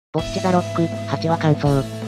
ぼっちザロック、8話感想。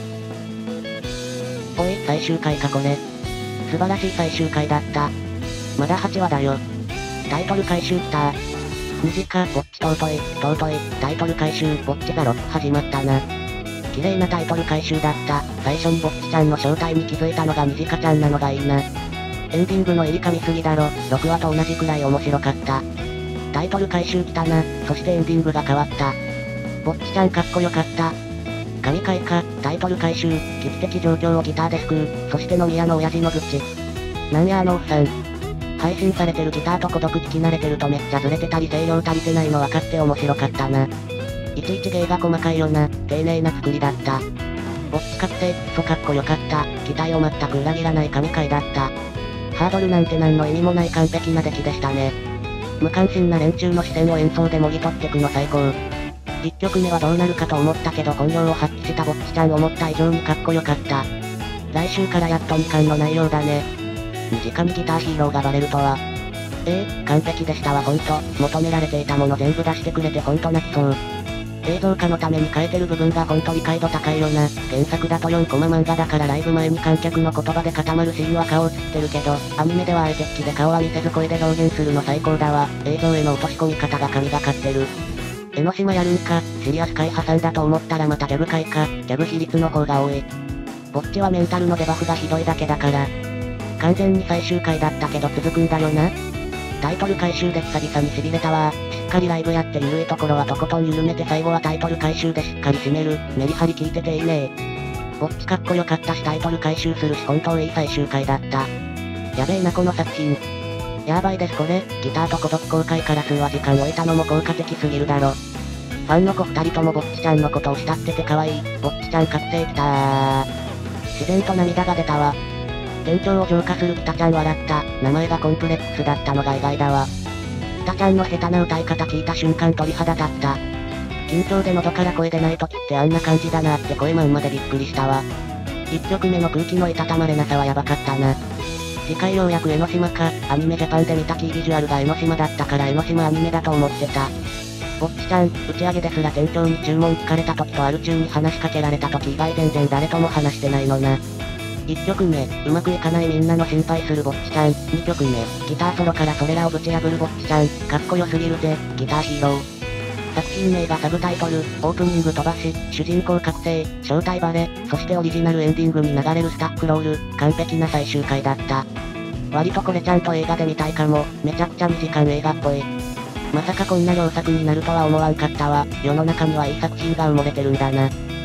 おい、最終回かこれ。素晴らしい最終回だった。まだ8話だよ。タイトル回収来た。短、ぼっち尊い、タイトル回収、ぼっちザロック始まったな。綺麗なタイトル回収だった。最初にぼっちちゃんの正体に気づいたのが短ちゃんなのがいいな。エンディングの入り噛みすぎだろ、6話と同じくらい面白かった。タイトル回収来たな、そしてエンディングが変わった。ぼっちちゃんかっこよかった。神回か、タイトル回収、危機的状況をギターで救う、そして飲み屋の親父の愚痴。なんやあのおっさん。配信されてるギターと孤独聞き慣れてるとめっちゃずれてたり声量足りてないの分かって面白かったな。いちいち芸が細かいよな、丁寧な作りだった。ぼっち覚醒、クソかっこよかった、期待を全く裏切らない神回だった。ハードルなんて何の意味もない完璧な出来でしたね。無関心な連中の視線を演奏でもぎ取ってくの最高。1曲目はどうなるかと思ったけど本領を発揮したぼっちちゃん思った以上にかっこよかった。来週からやっと2巻の内容だね。短みギターヒーローがバレるとは。完璧でしたわほんと、求められていたもの全部出してくれてほんと泣きそう。映像化のために変えてる部分がほんと理解度高いよな。原作だと4コマ漫画だからライブ前に観客の言葉で固まるシーンは顔映ってるけど、アニメではあえて引きで顔は見せず声で表現するの最高だわ。映像への落とし込み方が神がかってる。江ノ島やるんか、シリアス回挟んだと思ったらまたギャグ回か、ギャグ比率の方が多い。ぼっちはメンタルのデバフがひどいだけだから。完全に最終回だったけど続くんだよな。タイトル回収で久々に痺れたわ。しっかりライブやって緩いところはとことん緩めて最後はタイトル回収でしっかり締める。メリハリ効いてていいね。ぼっちかっこよかったしタイトル回収するし本当いい最終回だった。やべえなこの作品。やばいですこれ、ギターと孤独公開から数話時間置いたのも効果的すぎるだろ。ファンの子2人ともぼっちちゃんのことを慕ってて可愛い、ぼっちちゃん覚醒きたー。自然と涙が出たわ。店長を浄化するピタちゃん笑った、名前がコンプレックスだったのが意外だわ。ピタちゃんの下手な歌い方聞いた瞬間鳥肌立った。緊張で喉から声出ない時ってあんな感じだなって声まんまでびっくりしたわ。1曲目の空気のいたたまれなさはやばかったな。次回ようやく江ノ島か、アニメジャパンで見たキービジュアルが江ノ島だったから江ノ島アニメだと思ってた。ぼっちちゃん、打ち上げですら店長に注文聞かれた時とアル中に話しかけられた時以外全然誰とも話してないのな。1曲目、うまくいかないみんなの心配するぼっちちゃん。2曲目、ギターソロからそれらをぶち破るぼっちちゃん。かっこよすぎるぜ、ギターヒーロー。作品名がサブタイトル、オープニング飛ばし、主人公覚醒、正体バレ、そしてオリジナルエンディングに流れるスタッフロール、完璧な最終回だった。割とこれちゃんと映画で見たいかも、めちゃくちゃ2時間映画っぽい。まさかこんな良作になるとは思わんかったわ。世の中にはいい作品が埋もれてるんだな。